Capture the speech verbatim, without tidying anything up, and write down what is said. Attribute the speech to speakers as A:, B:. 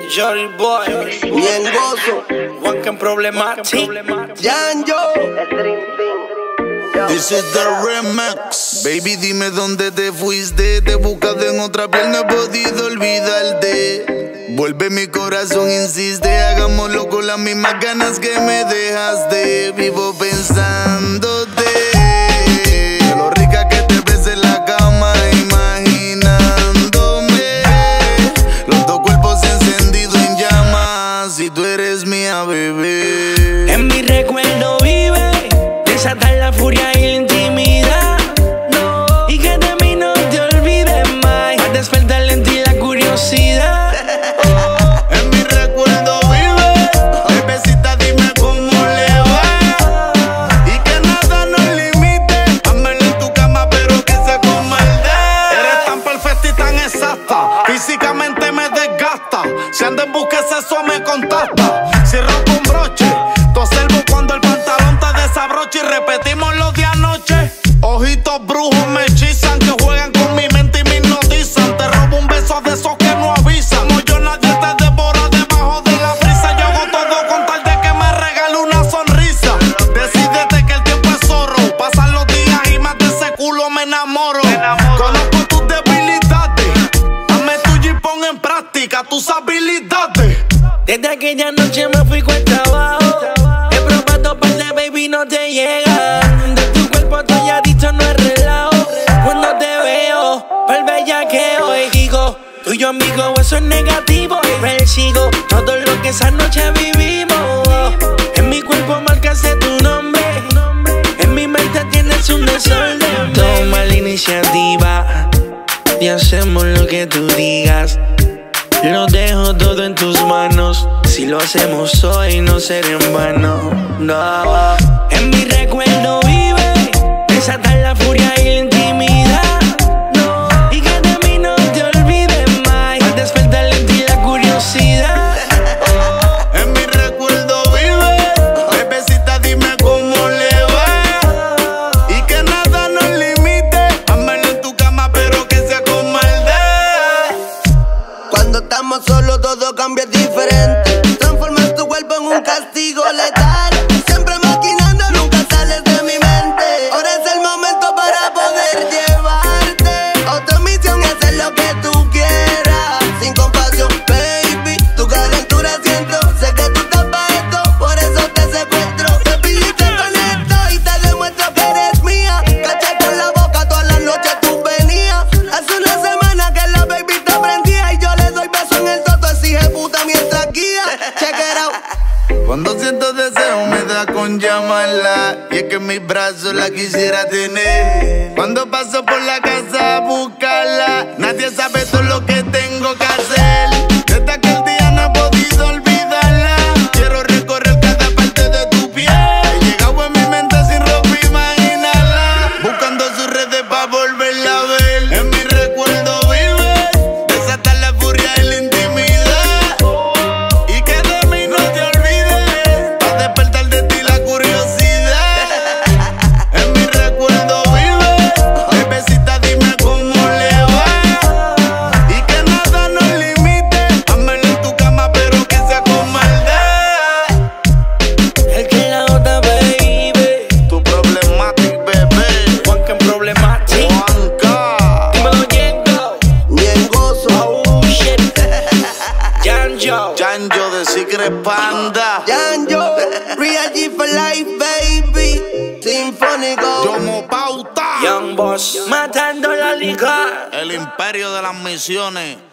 A: Jory Boy,
B: bien gozo,
A: Wanken Problematic,
B: Janjo.
C: This is the remix. Baby, dime dónde te fuiste. Te he buscado en otra piel, no he podido olvidarte. Vuelve, mi corazón insiste. Hagámoslo con las mismas ganas que me dejaste. Vivo pensándote. De lo rica que te ves en la cama, imaginándome. Los dos cuerpos encendidos en llamas. Y tú eres mía, bebé.
A: En mi recuerdo vive desatar la furia y la intimidad, no. Y que de mí no te olvides más, a despertar en ti la curiosidad.
C: Oh. En mi recuerdo vive, bebecita, dime cómo le va. Y que nada nos limite, házmelo en tu cama pero que sea con maldad.
D: Eres tan perfecta y tan exacta, físicamente me desgasta. Si ando en busca de eso me contacta. Cierro con broche, te observo cuando el pantalón te desabrocha. Y repetimos los de anoche. Ojitos brujos me hechizan, que juegan con mi mente y me hipnotizan. Te robo un beso de esos que no avisan. Como yo nadie te devora debajo de la brisa. Yo hago todo con tal de que me regale una sonrisa. Decídete que el tiempo es oro. Pasan los días y más de ese culo me enamoro. Conozco tus debilidades, hazme tuyo y pon en práctica tus habilidades.
A: Desde aquella noche me fui cuesta abajo. He probado par de baby, no te llegan. De tu cuerpo estoy adicto, no es relajo. Cuando te veo, pa'l bellaqueo. Y digo, tú y yo amigo, eso es negativo. Y persigo todo lo que esa noche vivimos. En mi cuerpo marcaste tu nombre. En mi mente tienes un desorden. Toma la iniciativa y hacemos lo que tú digas. Lo dejo todo en tus manos. Si lo hacemos hoy no será en vano. No. En mi recuerdo vive desatar la furia y la intimidad, no. Y que de mí no te olvides más, al despertar en ti la curiosidad.
C: Oh. En mi recuerdo vive, bebecita, dime cómo le va. Y que nada nos limite, házmelo en tu cama pero que sea con maldad.
B: Cuando estamos solos todo cambia diferente. Transformas tu cuerpo en un castigo letal. Siempre maquinando, nunca sales de mi mente. Ahora es el momento para poder llevarte. Otra misión es hacer lo que tú quieras. Sin compasión, baby, tu calentura siento. Sé que tú estás pa' esto, por eso te secuestro. Te pilliste con esto y te demuestro que eres mía. Caché con la boca todas las noches tú venías. Hace una semana que la baby te prendía y yo le doy beso en el toto, exige puta mientras guía. Check it out.
C: Cuando siento deseo me da con llamarla. Y es que en mis brazos la quisiera tener. Cuando paso por la casa a buscarla, nadie sabe todo lo que tengo que hacer. Desde aquel día no he podido olvidarla. Quiero recorrer cada parte de tu piel. He llegado en mi mente sin ropa imaginarla, buscando sus redes pa' volverla a ver. En mi recuerdo vive desatar la furia y la intimidad. Y que de mí no te olvides, pa' despertar de ti la curiosidad. En mi recuerdo vive, bebecita, dime cómo le va. Y que nada nos limite, házmelo en tu cama pero que sea con maldad.
A: El que la otra baby,
C: Tu problematic, bebé.
A: Wanken Problematic.
C: Juanca.
A: Dímelo, Yengo.
B: Bien gozo,
A: Oh shit. Janjo.
C: Janjo de Secret Panda.
B: Janjo, Real G for life, baby. Sinfónico.
C: Yomo Pauta.
A: Young Boss. Matando la liga.
C: El imperio de las misiones.